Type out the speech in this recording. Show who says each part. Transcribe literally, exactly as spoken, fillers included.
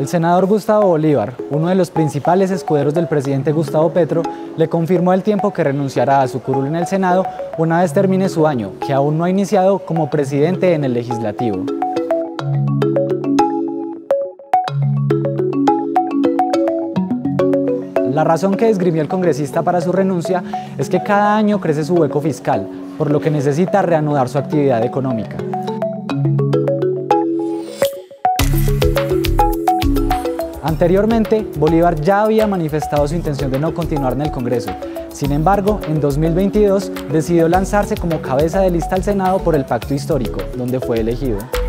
Speaker 1: El senador Gustavo Bolívar, uno de los principales escuderos del presidente Gustavo Petro, le confirmó al tiempo que renunciará a su curul en el Senado una vez termine su año, que aún no ha iniciado como presidente en el Legislativo. La razón que esgrimió el congresista para su renuncia es que cada año crece su hueco fiscal, por lo que necesita reanudar su actividad económica. Anteriormente, Bolívar ya había manifestado su intención de no continuar en el Congreso. Sin embargo, en dos mil veintidós decidió lanzarse como cabeza de lista al Senado por el Pacto Histórico, donde fue elegido.